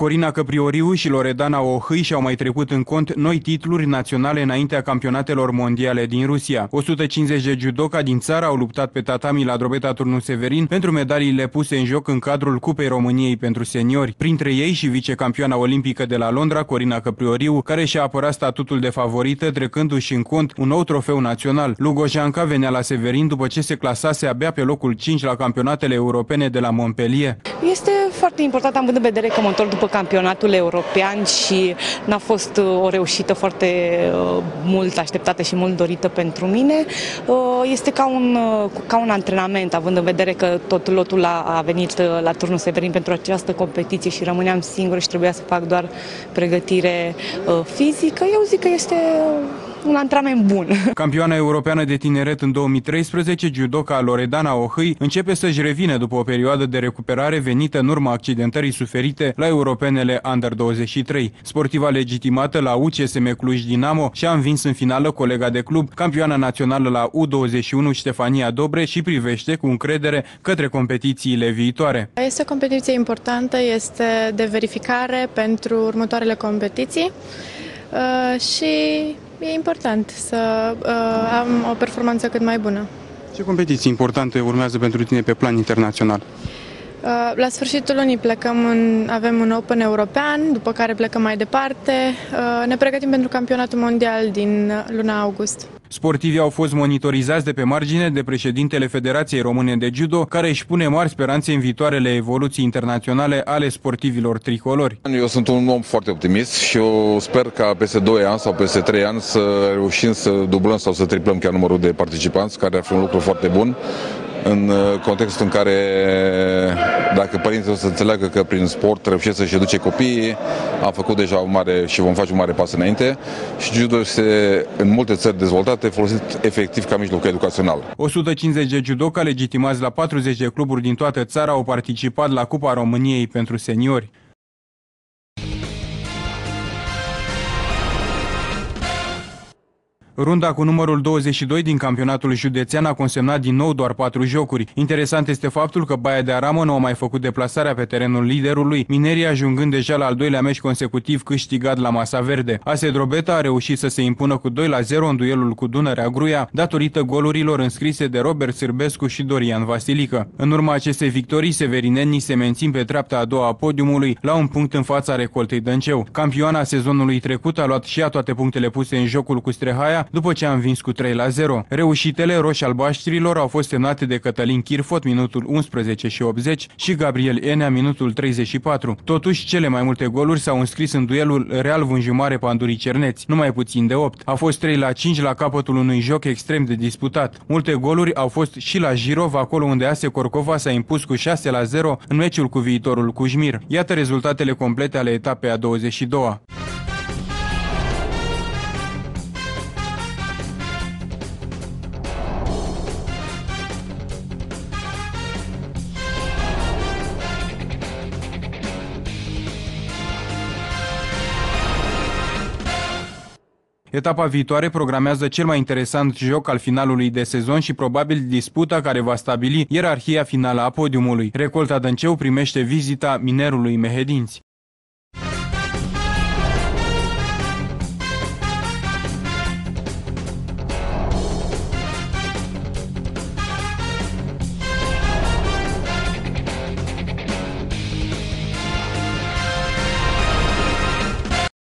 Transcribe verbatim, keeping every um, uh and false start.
Corina Căprioriu și Loredana Ohâi și-au mai trecut în cont noi titluri naționale înaintea campionatelor mondiale din Rusia. o sută cincizeci de judoca din țară au luptat pe tatami la Drobeta Turnu Severin pentru medaliile puse în joc în cadrul Cupei României pentru seniori. Printre ei și vicecampioana olimpică de la Londra, Corina Căprioriu, care și-a apărat statutul de favorită, trecându-și în cont un nou trofeu național. Lugojanca venea la Severin după ce se clasase abia pe locul cinci la campionatele europene de la Montpellier. Este foarte important, având în vedere că mă întorc după campionatul european și n-a fost o reușită foarte mult așteptată și mult dorită pentru mine. Este ca un, ca un antrenament, având în vedere că tot lotul a, a venit la Turnu Severin pentru această competiție și rămâneam singură și trebuia să fac doar pregătire fizică. Eu zic că este un antrenament bun. Campioana europeană de tineret în două mii treisprezece, judoca Loredana Ohâi începe să-și revină după o perioadă de recuperare venită în urma accidentării suferite la europenele Under douăzeci și trei. Sportiva legitimată la U C S M Cluj Dinamo și-a învins în finală colega de club, campioana națională la U douăzeci și unu Ștefania Dobre, și privește cu încredere către competițiile viitoare. Este o competiție importantă, este de verificare pentru următoarele competiții uh, și e important să uh, am o performanță cât mai bună. Ce competiții importante urmează pentru tine pe plan internațional? Uh, la sfârșitul lunii plecăm în, avem un Open european, după care plecăm mai departe. Uh, ne pregătim pentru campionatul mondial din luna august. Sportivii au fost monitorizați de pe margine de președintele Federației Române de Judo, care își pune mari speranțe în viitoarele evoluții internaționale ale sportivilor tricolori. Eu sunt un om foarte optimist și eu sper ca peste doi ani sau peste trei ani să reușim să dublăm sau să triplăm chiar numărul de participanți, care ar fi un lucru foarte bun în contextul în care, dacă părinții o să înțeleagă că prin sport reușesc să-și educe copiii, am făcut deja un mare și vom face un mare pas înainte și judo este în multe țări dezvoltate folosit efectiv ca mijloc educațional. o sută cincizeci de judoca legitimați la patruzeci de cluburi din toată țara au participat la Cupa României pentru seniori. Runda cu numărul douăzeci și doi din campionatul județean a consemnat din nou doar patru jocuri. Interesant este faptul că Baia de Aramă nu a mai făcut deplasarea pe terenul liderului, Minerii ajungând deja la al doilea meci consecutiv câștigat la Masa Verde. A S Drobeta a reușit să se impună cu doi la zero în duelul cu Dunărea Gruia, datorită golurilor înscrise de Robert Sârbescu și Dorian Vasilică. În urma acestei victorii, severinenii se mențin pe treapta a doua a podiumului, la un punct în fața Recoltei Dănceu. Campioana sezonului trecut a luat și ea toate punctele puse în jocul cu Strehaia, după ce a învins cu trei la zero. Reușitele roșii-albaștrilor au fost semnate de Cătălin Chirfot, minutul unsprezece și optzeci, și Gabriel Enea, minutul treizeci și patru. Totuși, cele mai multe goluri s-au înscris în duelul Real Vânjumare Pandurii Cerneți, numai puțin de opt. A fost trei la cinci la capătul unui joc extrem de disputat. Multe goluri au fost și la Jirov, acolo unde A S Corcova s-a impus cu șase la zero în meciul cu viitorul Cujmir. Iată rezultatele complete ale etapei a douăzeci și doua. Etapa viitoare programează cel mai interesant joc al finalului de sezon și probabil disputa care va stabili ierarhia finală a podiumului. Recolta Dănceu primește vizita Minerului Mehedinți.